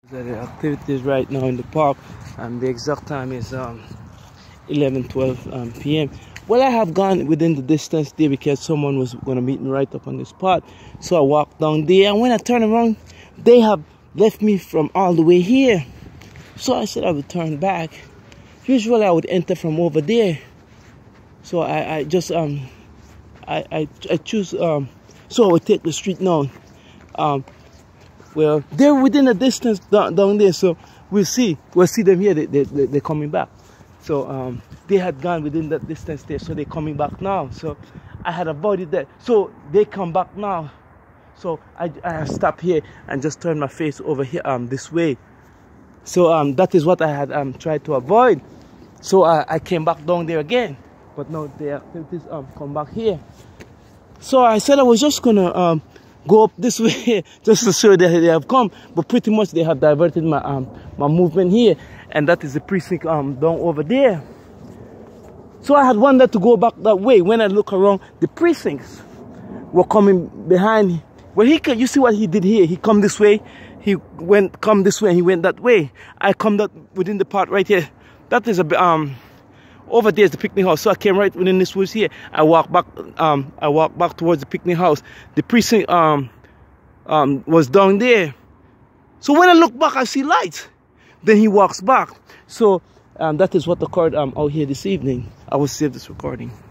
The activities right now in the park, and the exact time is 11:12 p.m. Well, I have gone within the distance there because someone was going to meet me right up on the spot. So I walked down there, and when I turn around, they have left me from all the way here. So I said I would turn back. Usually I would enter from over there. So I just I choose so I would take the street now. Well, they're within a distance down there, so we'll see them here. They're coming back. So they had gone within that distance there, so they're coming back now. So I had avoided that. So they come back now. So I stopped here and just turned my face over here this way. So that is what I had tried to avoid. So I came back down there again, but now the activities come back here. So I said I was just gonna go up this way just to show that they have come, but pretty much they have diverted my my movement here, and that is the precinct down over there. So I had wanted to go back that way. When I look around, the precincts were coming behind. Well, you see what he did here? He come this way, he come this way, and he went that way. I come that within the part right here. That is a over there is the picnic house. So I came right within this woods here. I walked back towards the picnic house. The precinct was down there. So when I look back, I see lights. Then he walks back. So that is what occurred out here this evening. I will save this recording.